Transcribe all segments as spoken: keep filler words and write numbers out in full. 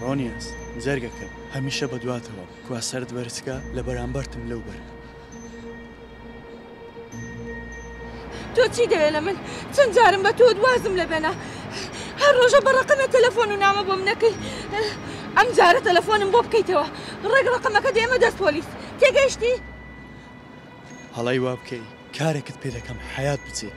ڕۆنیاس جەرگەکەم هەمیشە بەدواتەوە کوا سەرد بەرزکە لە بەرامبەرتم لەو بەر. تۆ چی دەوێت لە من؟ چەند جارم بە تۆ دوازم لە بێنە هەر ڕۆژە بەڕقمە تەلەفۆن و نامە بۆم نەکەی. ئەم جارە تەلەفۆنم بۆ بکەیتەوە ڕێک ڕقمەکە دێمە دەست پۆلیس. تێگەیشتی؟ هەڵای وا بکەی کارێکت پێ دەکەم حەیات بچێت.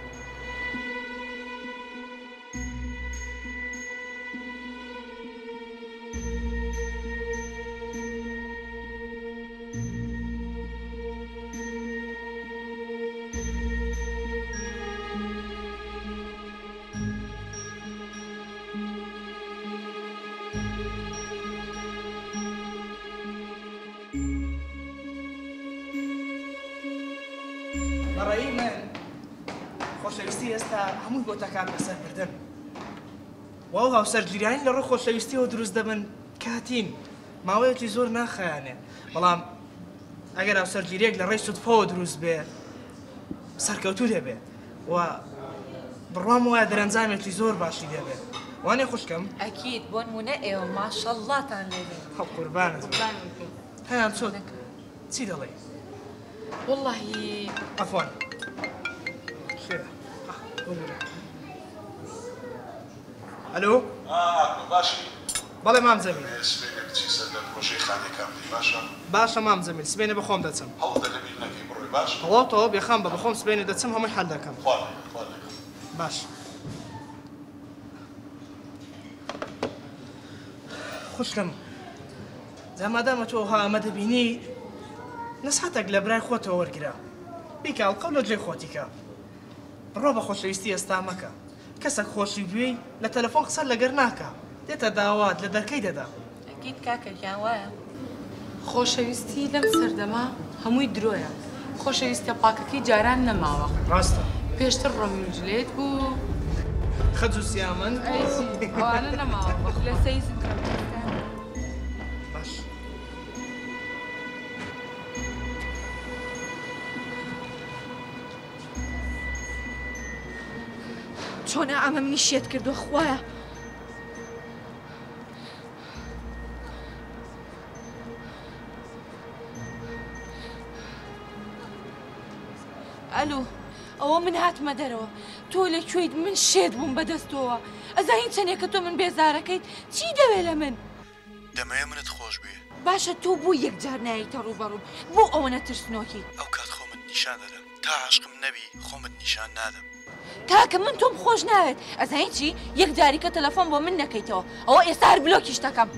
بەڕێی من خۆشەویستی ئێستا هەمووی بۆ تەکات بەسەر بردن. واو هاوسەرگیریانی لە ڕوو خۆشەویستیەوە دروست دەبن کاتین ماوەیەکی زۆر ناخایانێ، بەڵام ئەگەر هاوسەرگیریەک لە ڕێی سودفەوە دروست بێ سەرکەوتوو دەبێ و بڕوام وایە دەرەنجامێکی زۆر باشی دەبێت. وانێ خوشکەم؟ ئەکید بۆ نمونە ئێوە ماشەڵڵاتان لێبێ. خەڵ قوربانت هەیان چۆن چی دەڵێ؟ واللهی عفوان الو باشی بەڵێ مام زەمین سبێنێکی سەر لە پرۆژەی خانەکەم باشە باشە مام زەمین سبێنێ بەخۆم دەچم هەوڵ دەبی نەکەی بڕۆی باش هەڵاتەوە بێخام بە بەخۆم سبێنێ دەچم هەمووی حەل دەکەم باش خوشکەم جامادامە تۆ ها ئەمە دەبینی نەسحەتێک لە برای خۆتەوە وەرگرە بیکاڵ قەو لە جێی خۆتیکە بڕۆ بە خۆشەویستی ئێستا مەکە کەسێک خۆشی بوێی لە تەلەفۆن قسە لەگەر ناکە دێتە داوات لە دەرکەی دەدا ئەگید کاکەگیان وایە خۆشەویستی لەم سەردەما هەمووی درۆیە خۆشەویستە پاکەکەی جاران نەماوە ڕاستە پێشتر ڕۆمیو جولێت بوو خەج و سیامن ئەوانە نەماوە بەخ لە سەیزم باش چۆنە ئەمە منی شێت کردووە خوایە ئەلو ئەوە من هاتمە دەرەوە تۆ لەکوێیت من شێت بووم بەدەستەوە ئەزانین چەندێکە تۆ من بێزارەکەیت چی دەوێت لە من دەمەیە منت خۆش بێ باشە تۆ بوو یەکجار ناییتە ڕووبەڕوو بۆ ئەوە نەترسنۆکی ئەو کات خۆمت نیشان دەدەم تا عاشقم نەبی خۆمت نیشان نادەم کاکە من تۆم خۆش ناوێت ئەزانین چی یەکجاری کە تەلەفۆن بۆ من نەکەیتەوە ئەوە ئێستا هەر بلۆکیش دەکەم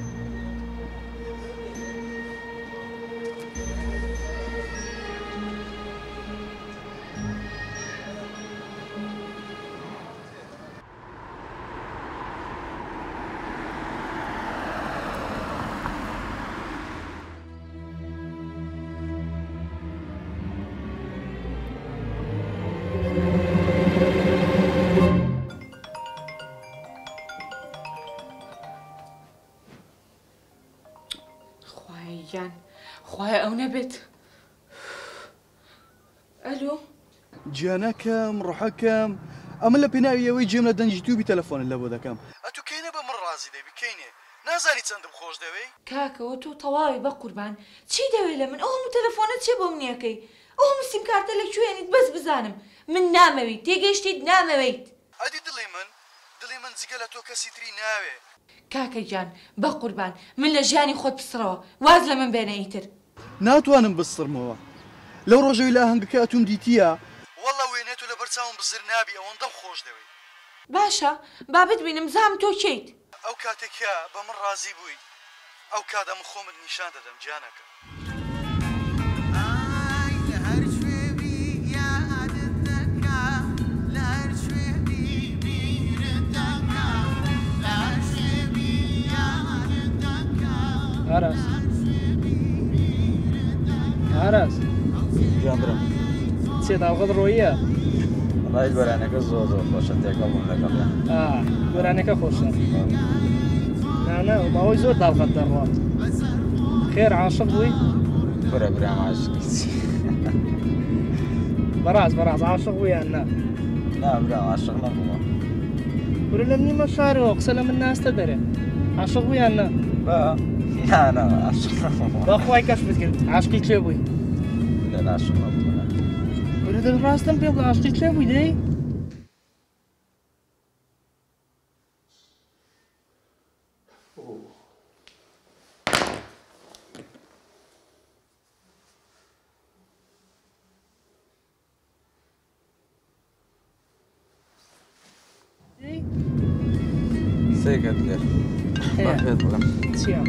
گیان خوایە ئەو نەبێت ئەلۆ گیانەکەم ڕۆحەکەم ئەمە لە پێناویەوەی جێم لە دەنجی تووبی تەلەفۆنت لە بۆ دەکەم ئەتو کەینە بە من ڕازی دەبی کەینێ نازانی چەندم خۆش دەوێ کاکەوە تۆ تەواوی بە قوربان چی دەوێت لە من ئەو هەموو تەلەفۆنت چێ بۆ منیەکەی ئەو هەموو سیمکارتە لەکوێنیت بەس بزانم من نامەویت تێگەیشتیت نامەوەیت ئەدی دڵی من دڵی من جگە لە تۆ کەسی تری ناوێ کاکە گیان بە قوربان من لە ژیانی خۆت بسڕەوە واز لە من بێنە ئیتر ناتوانم بسڕمەوە لەو ڕۆژەوی لە هەنگەکە ئەتوم دیتیە وەڵا وێنێت و لە بەرچاوم بزر نابی ئەوەندەم خۆش دەوێت باشە بابت بینم زام تۆ کەیت ئەو کاتێکە بە من ڕازی بووی ئەو کاتە من خۆمت نیشان دەدەم گیانەکە ئاراس ئاراس گیانبرم چێ داوغت ڕۆیە؟ ڕای گۆرانەکە زۆر زۆر خۆشە تێکەڵ بووم لەگەڵ گۆرانەکە خۆشە نانە ماوەی زۆر داوغەت دەڕات خێر عاشق بووی؟ بەرە برام عاشقی بەڕاست بەڕاست عاشق بوویان نا نا برام عاشق نەبووە برو لە نیمە شارەوە قسە لە من ناستە دەرێ عاشق بوویان نا با نانە عاشق بەخوای کەش بکرد عاشقی کێ بووی لە عاشق نەبووە وەرە دڵ ڕاستم پێ بڵێ عاشقی کێ بووی دەی سێکت لێر با پێت بڵێم چییە؟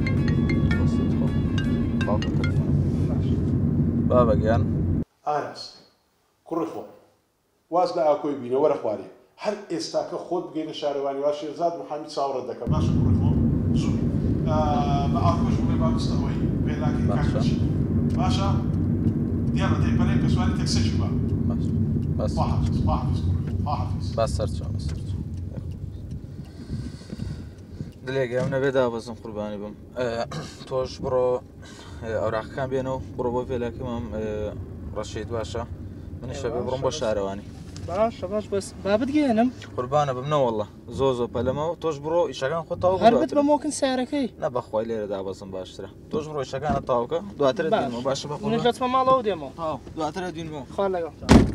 بابەگیان ئاراس کوڕی خۆ واز لە ئاکۆی بینە وەرە خوارێ هەر ئێستاکە خۆت بگەینە شارەوانی وا شێرزاد محەمید چاوەڕێت دەکەم باشە کوڕی خۆ زوو بە ئاکۆش بڵێ باوستەوەی بێلاکەی کاکەش باشە دیارە دەیبەرێ کە سواری تەکسەشی بە بەس خواحافظ خواحافظ کوڕی خۆ خواحافظ بەس سەرچاو بەس سەرچاو دلێگە ئەم نەبێ دابەزم قوربانی بم تۆش بڕۆ ئەوراقەکان بێنەوە بڕۆ بۆ فێلاکەمم ڕەشید باشە منیش بێ بڕۆم بۆ شارەوانی باشە باش بەس بابت گێنم قوربانە بم نەوەڵڵە زۆ زۆ پەلەمەوە تۆش بڕۆ ئیشەکان خۆ تاو هەربت بە مۆکن سیارەکەی نە بەخوای لێرە دابەزم باشترە تۆش بڕۆ ئیشەکانە تاوکە دواترە دێنەوە باشە بە منیش دەچمە ماڵەوە دێمەوە تاو دواترە دێنەوە خوا لەگەڵ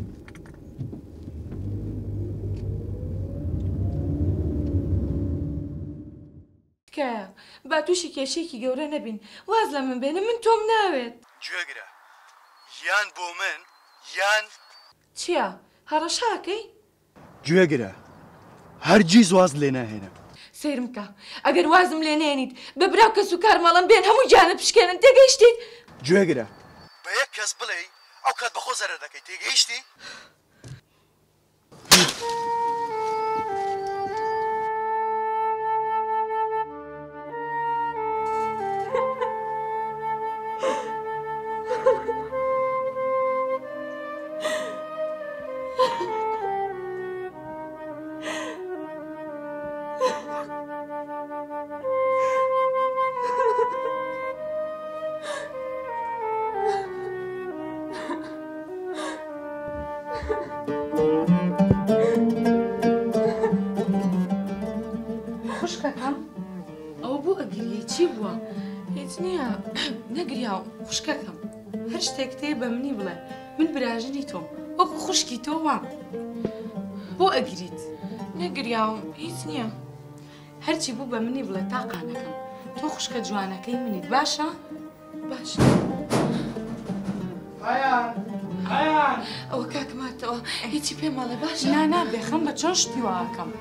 تکایە با تووشی کێشێکی گەورە نەبین واز لە من بێنە من تۆم ناوێت گوێگرە یان بۆ من یان چییە؟ هەڕەشاکەی؟ گوێگرە هەرگیز واز لێ ناهێنم سیرم کە ئەگەر وازم لێ نێنیت بە براو کەس و کارمەڵم بێن هەموو جانت پشکێنن تێگەیشتیت؟ گوێگرە بە یەک کەس بڵێ ئەو کات بەخۆ زەرەر دەکەی تێگەیشتی؟ خوشکەکەم ئەوە بۆ ئەگریە چی بووە؟ هیچ نییە نەگریا و خوشکەکەم هەر شتێک تێ بە منی بڵێ من براژنی تۆم وەکو خوشکی تۆ وام بۆ ئەگریت نەگریا و هیچ نییە هەرچی بوو بە منی بڵێ تاقانەکەم تۆ خوشکە جوانەکەی منیت باشە؟ باشە هەیان هەیان ئەوە کاکماتەوە هیچی پێ ماڵێ باشە؟ نانا بێخەم بە چۆن شتی واکەم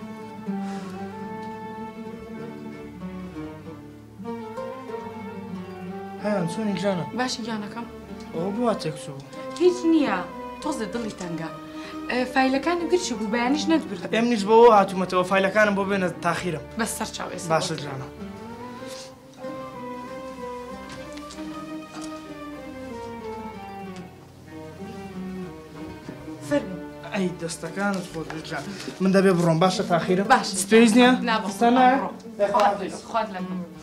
هەیان چۆنی جانە باشی گیانەکەم ئەوە بووە تێکچوو هیچ نییە تۆزە دڵی تەنگە فایلەکانی گرچی بوو بەیانیش نەتبرد ئێم نیش بەوە هاتوومەتەوە فایلەکانم بۆ بێنە تاخیرم بەس سەر چاو ئێستا باشە جانە فەرمی ئەی دەستەکانت خۆت بجان من دەبێ بڕۆم باشە تاخیرم باش سپێویست نییە؟ نابە ستە نایە؟ خوات لەگەڵ